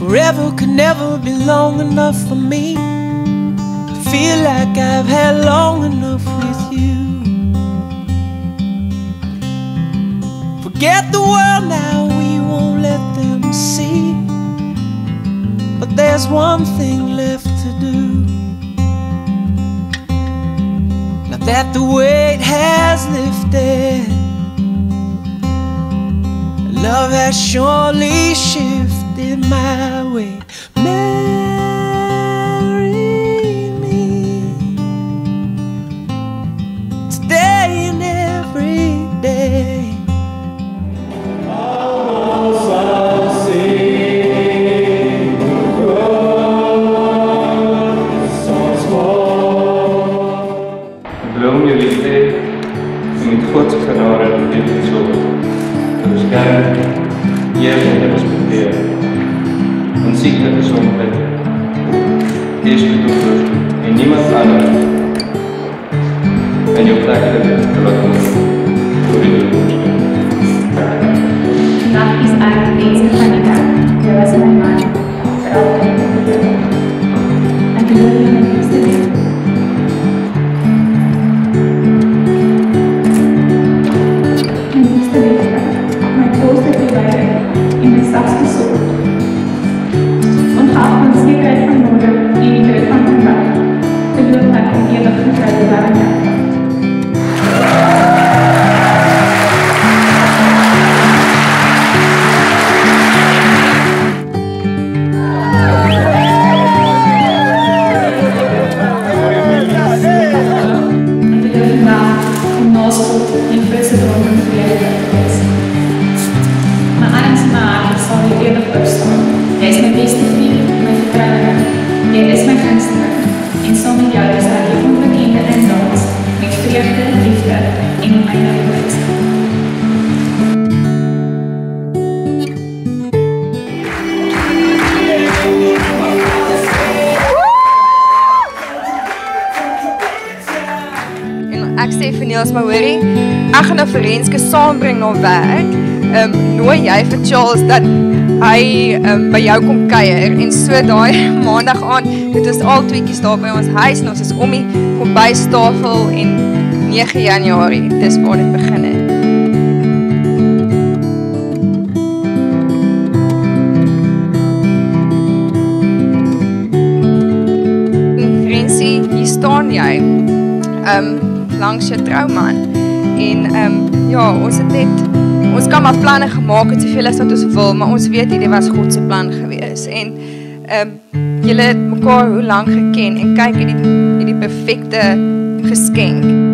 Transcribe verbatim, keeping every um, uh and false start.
Forever could never be long enough for me to feel like I've had long enough with you. Forget the world now, we won't let them see. But there's one thing left to do. Now that the weight has lifted, love has surely shifted my way. Marry me today and every day. Belum jullie met God genade en liefde zo beschermen, eerlijk en respecteren. En ziekte, gezondheid, geestelijke toevlucht en niemand anders. En je plek te laten voor je toekomst. Vandaag is eigenlijk deze van de dag. Jij was mijn man, vooral in de wereld. En ik wil je mijn liefste leven. Ek sê vir Niels, maar hoorie, ek gaan nou vir Renske saambring na werk. Um, nooi jy vir Charles dat hy um, by jou kom kuier. En so daai maandag aan, het ons al tweekies daar by ons huis. En ons is om die kombuistafel en nege Januarie, dis waar dit begin het. Rensie, hier staan jy. Um, langs jou trouwman en um, ja, ons het net ons kan maar planne gemaak het soveel as wat ons wil, maar ons weet dit was God se plan gewees en um, julle het mekaar hoe lang geken en kyk hierdie hierdie perfekte geskenk.